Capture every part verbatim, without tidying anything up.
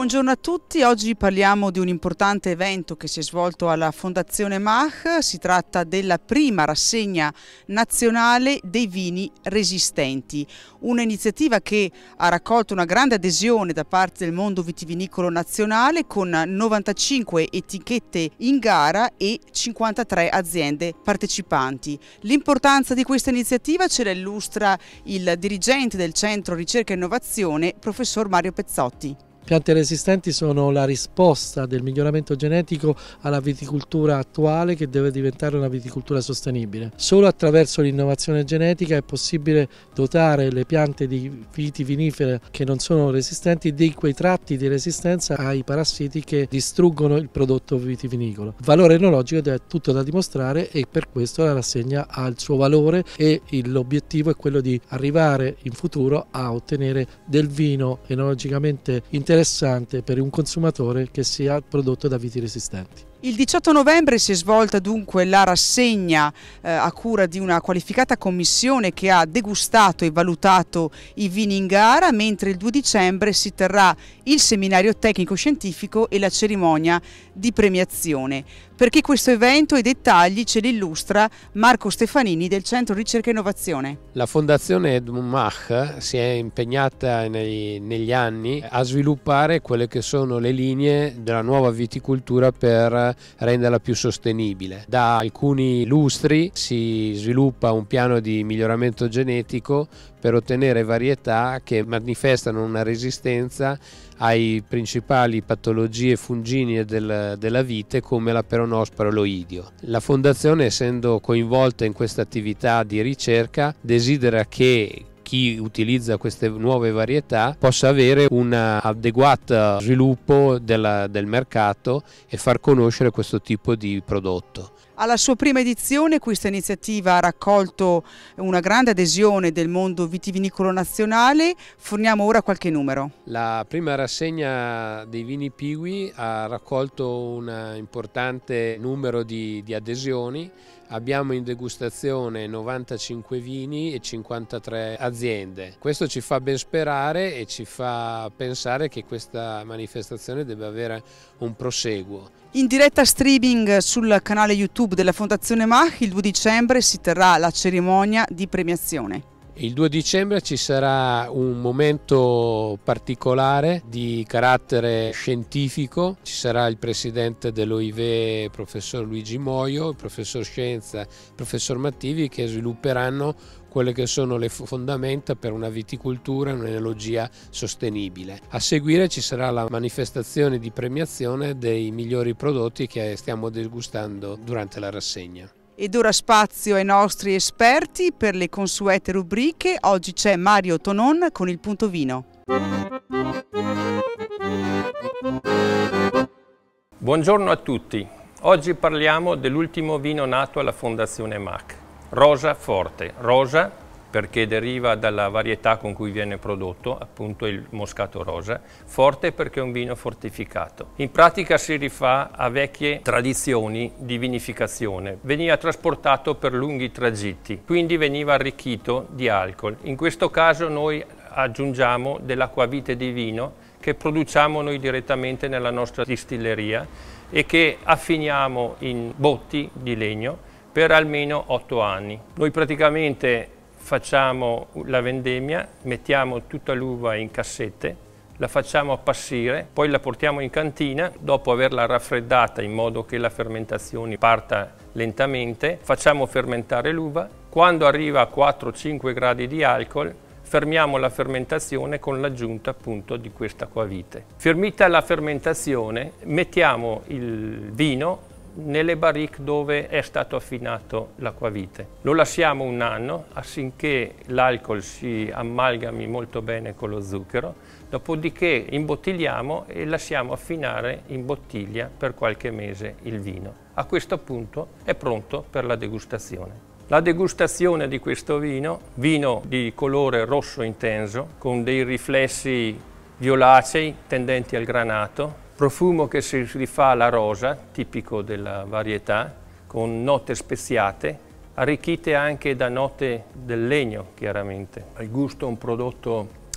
Buongiorno a tutti, oggi parliamo di un importante evento che si è svolto alla Fondazione Mach. Si tratta della prima rassegna nazionale dei vini resistenti, un'iniziativa che ha raccolto una grande adesione da parte del mondo vitivinicolo nazionale con novantacinque etichette in gara e cinquantatré aziende partecipanti. L'importanza di questa iniziativa ce la illustra il dirigente del Centro Ricerca e Innovazione, professor Mario Pezzotti. Piante resistenti sono la risposta del miglioramento genetico alla viticoltura attuale, che deve diventare una viticoltura sostenibile. Solo attraverso l'innovazione genetica è possibile dotare le piante di viti vinifere che non sono resistenti di quei tratti di resistenza ai parassiti che distruggono il prodotto vitivinicolo. Il valore enologico è tutto da dimostrare e per questo la rassegna ha il suo valore e l'obiettivo è quello di arrivare in futuro a ottenere del vino enologicamente interessante interessante per un consumatore che sia prodotto da viti resistenti. Il diciotto novembre si è svolta dunque la rassegna eh, a cura di una qualificata commissione che ha degustato e valutato i vini in gara, mentre il due dicembre si terrà il seminario tecnico-scientifico e la cerimonia di premiazione. Perché questo evento e i dettagli ce li illustra Marco Stefanini del Centro Ricerca e Innovazione. La Fondazione Mach si è impegnata nei, negli anni a sviluppare quelle che sono le linee della nuova viticoltura per renderla più sostenibile. Da alcuni lustri si sviluppa un piano di miglioramento genetico per ottenere varietà che manifestano una resistenza ai principali patologie fungine del, della vite, come la peronospora e l'oidio. La Fondazione, essendo coinvolta in questa attività di ricerca, desidera che chi utilizza queste nuove varietà possa avere un adeguato sviluppo della, del mercato e far conoscere questo tipo di prodotto. Alla sua prima edizione questa iniziativa ha raccolto una grande adesione del mondo vitivinicolo nazionale. Forniamo ora qualche numero. La prima rassegna dei vini Piwi ha raccolto un importante numero di, di adesioni. Abbiamo in degustazione novantacinque vini e cinquantatré aziende. Questo ci fa ben sperare e ci fa pensare che questa manifestazione debba avere un proseguo. In diretta streaming sul canale YouTube della Fondazione Mach il due dicembre si terrà la cerimonia di premiazione. Il due dicembre ci sarà un momento particolare di carattere scientifico. Ci sarà il presidente dell'O I V E, professor Luigi Moio, il professor Scienza, il professor Mattivi, che svilupperanno quelle che sono le fondamenta per una viticoltura e un'enologia sostenibile. A seguire ci sarà la manifestazione di premiazione dei migliori prodotti che stiamo degustando durante la rassegna. Ed ora spazio ai nostri esperti per le consuete rubriche. Oggi c'è Mario Tonon con il punto vino. Buongiorno a tutti. Oggi parliamo dell'ultimo vino nato alla Fondazione Mach. Rosa Forte. Rosa perché deriva dalla varietà con cui viene prodotto, appunto il moscato rosa. Forte perché è un vino fortificato. In pratica si rifà a vecchie tradizioni di vinificazione. Veniva trasportato per lunghi tragitti, quindi veniva arricchito di alcol. In questo caso noi aggiungiamo dell'acquavite di vino che produciamo noi direttamente nella nostra distilleria e che affiniamo in botti di legno per almeno otto anni. Noi praticamente facciamo la vendemmia, mettiamo tutta l'uva in cassette, la facciamo appassire, poi la portiamo in cantina, dopo averla raffreddata in modo che la fermentazione parta lentamente, facciamo fermentare l'uva. Quando arriva a quattro cinque gradi di alcol, fermiamo la fermentazione con l'aggiunta appunto di questa acquavite. Fermita la fermentazione, mettiamo il vino nelle barrique dove è stato affinato l'acquavite. Lo lasciamo un anno affinché l'alcol si amalgami molto bene con lo zucchero, dopodiché imbottigliamo e lasciamo affinare in bottiglia per qualche mese il vino. A questo punto è pronto per la degustazione. La degustazione di questo vino, vino di colore rosso intenso, con dei riflessi violacei tendenti al granato, profumo che si rifà alla rosa, tipico della varietà, con note speziate, arricchite anche da note del legno, chiaramente. Al gusto un prodotto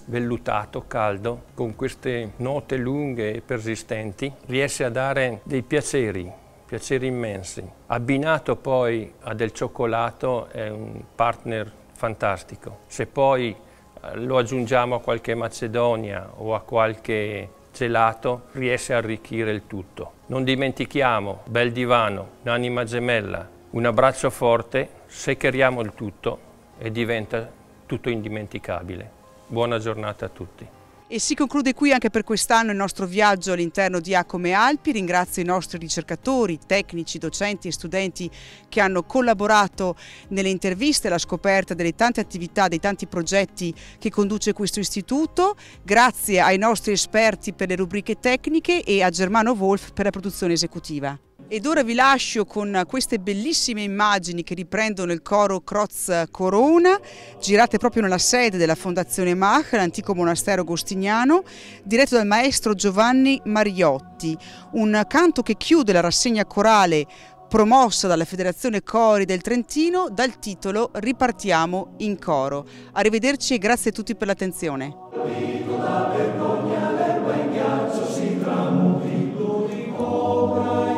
vellutato, caldo, con queste note lunghe e persistenti, riesce a dare dei piaceri, piaceri immensi. Abbinato poi a del cioccolato è un partner fantastico. Se poi lo aggiungiamo a qualche macedonia o a qualche gelato, riesce a arricchire il tutto. Non dimentichiamo, bel divano, un'anima gemella, un abbraccio forte, shakeriamo il tutto e diventa tutto indimenticabile. Buona giornata a tutti. E si conclude qui anche per quest'anno il nostro viaggio all'interno di Acome Alpi. Ringrazio i nostri ricercatori, tecnici, docenti e studenti che hanno collaborato nelle interviste, alla scoperta delle tante attività, dei tanti progetti che conduce questo istituto. Grazie ai nostri esperti per le rubriche tecniche e a Germano Wolf per la produzione esecutiva. Ed ora vi lascio con queste bellissime immagini che riprendono il coro Croz Corona, girate proprio nella sede della Fondazione Mach, l'antico monastero agostiniano, diretto dal maestro Giovanni Mariotti. Un canto che chiude la rassegna corale promossa dalla Federazione Cori del Trentino dal titolo Ripartiamo in coro. Arrivederci e grazie a tutti per l'attenzione.